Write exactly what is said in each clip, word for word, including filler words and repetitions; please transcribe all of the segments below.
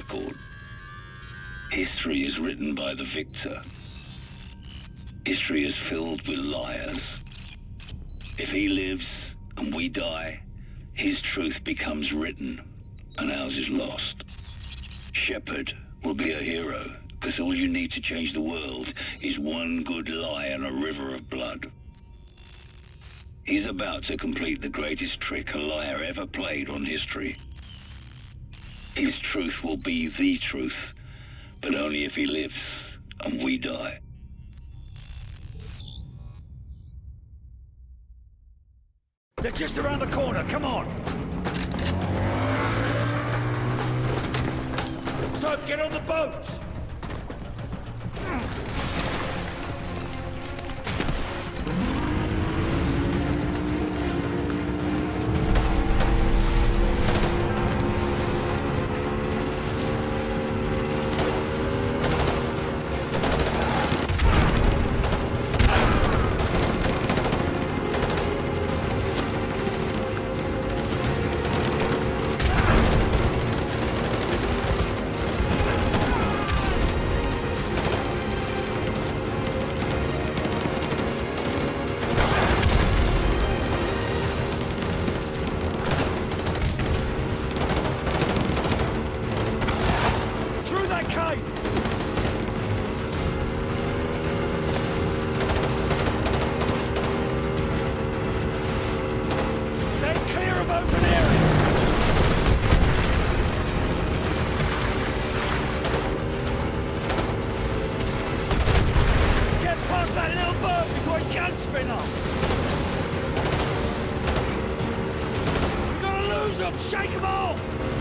record. History is written by the victor. History is filled with liars. If he lives and we die, his truth becomes written and ours is lost. Shepard will be a hero, because all you need to change the world is one good lie and a river of blood. He's about to complete the greatest trick a liar ever played on history. His truth will be the truth, but only if he lives and we die. They're just around the corner, come on! So, get on the boat! Shake them off!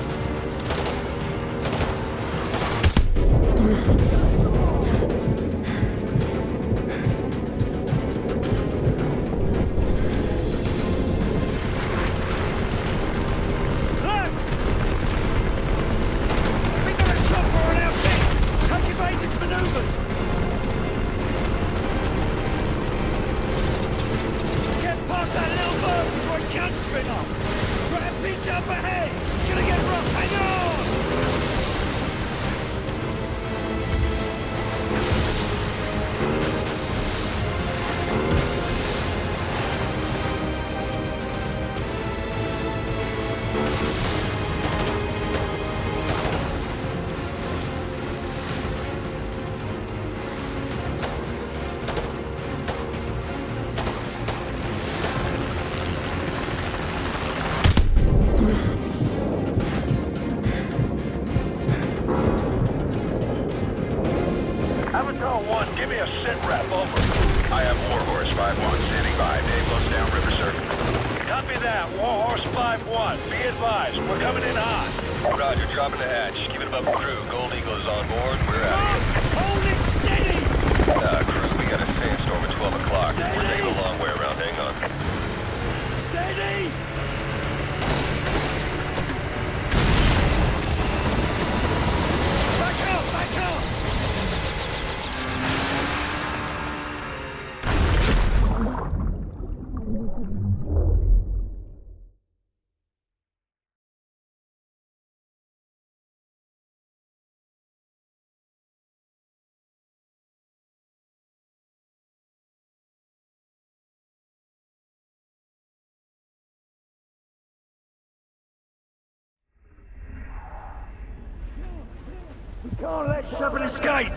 Can't let Shepard escape!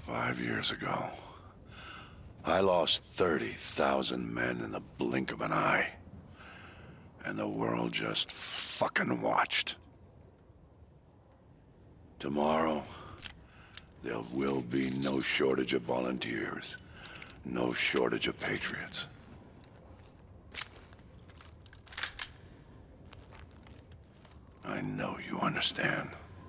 Five years ago, I lost thirty thousand men in the blink of an eye. And the world just fucking watched. Tomorrow, there will be no shortage of volunteers, no shortage of patriots. I know you understand.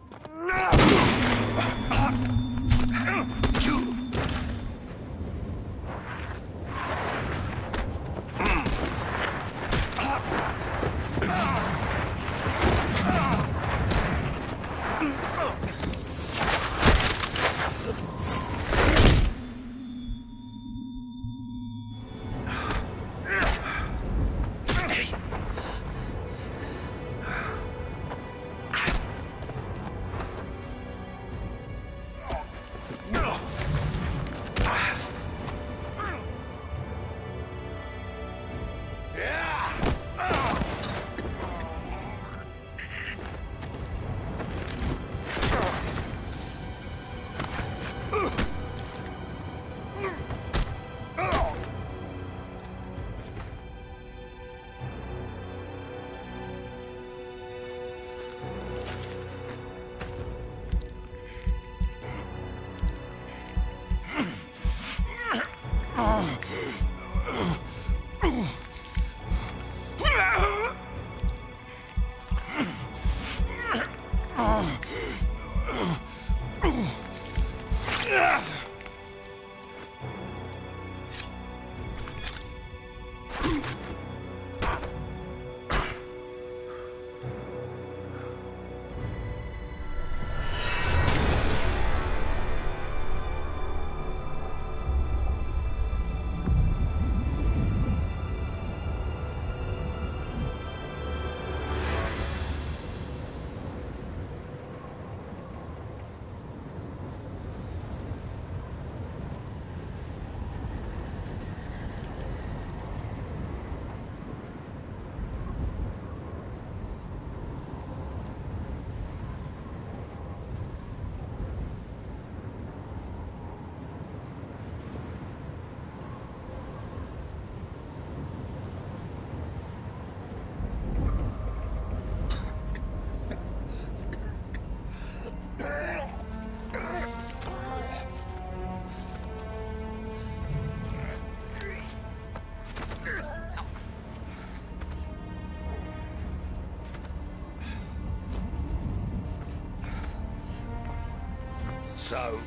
Soap.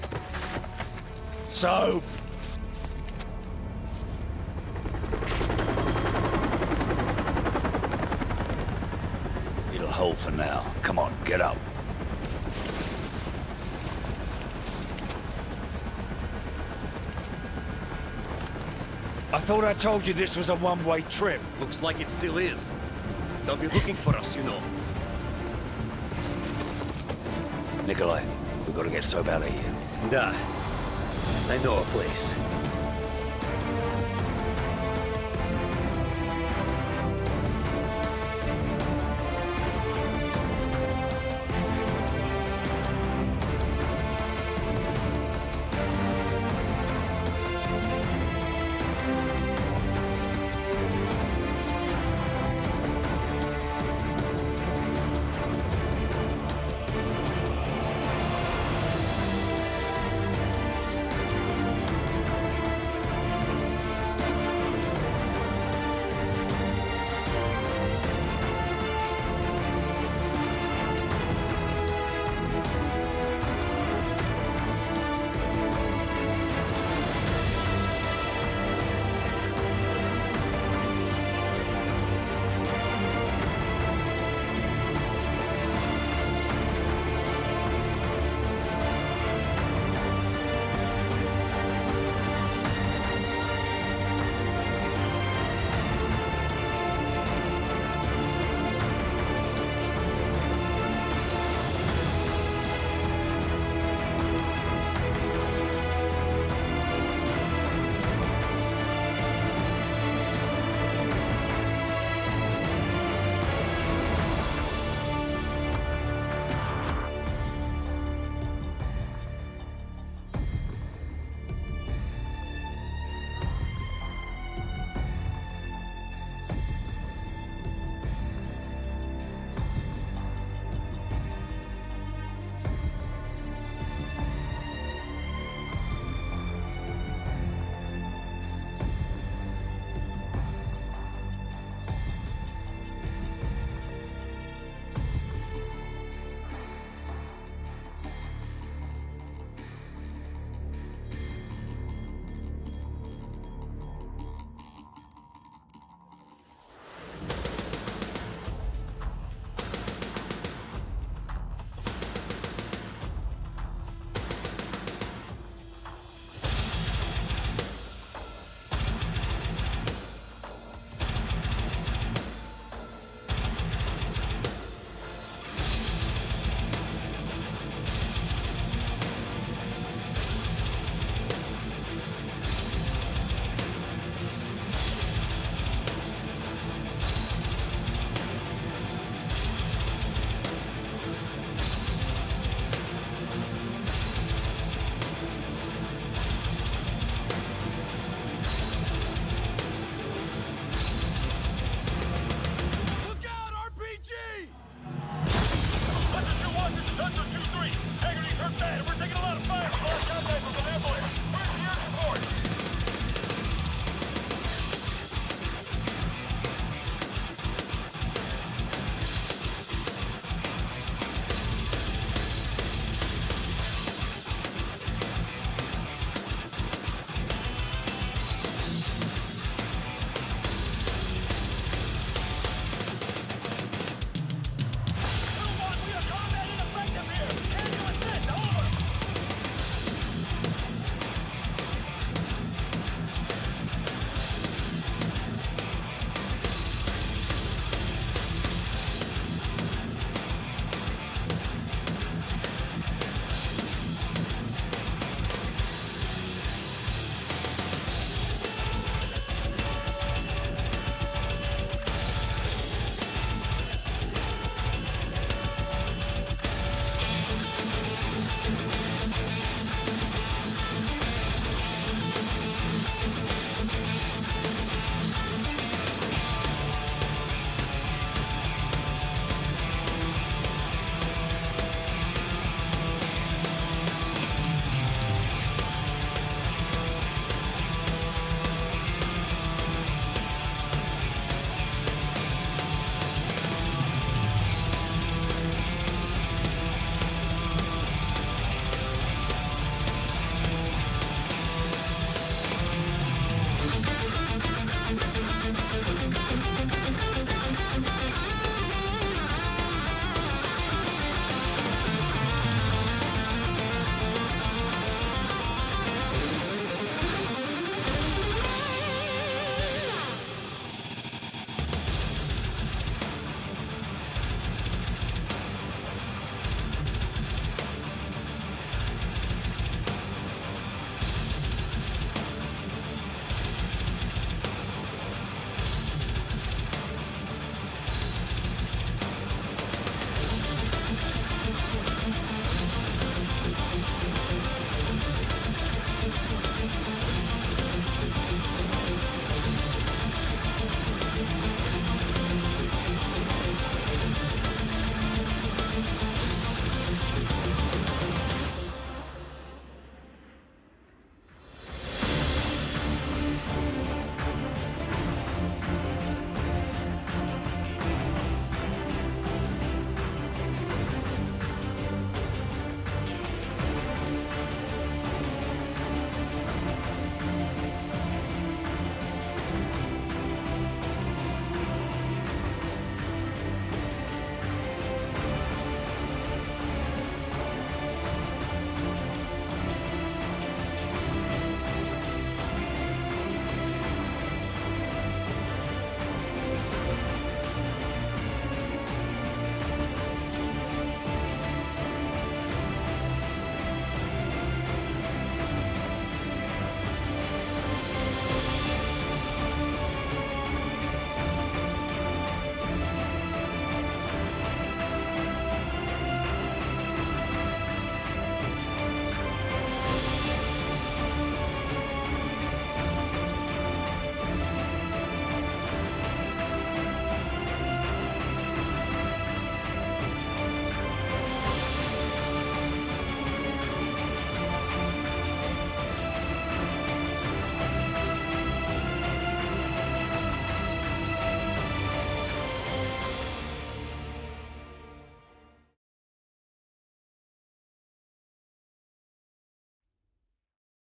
Soap! It'll hold for now. Come on, get up. I thought I told you this was a one-way trip. Looks like it still is. They'll be looking for us, you know. Nikolai, we've got to get Soap out of here. Da. I know a place.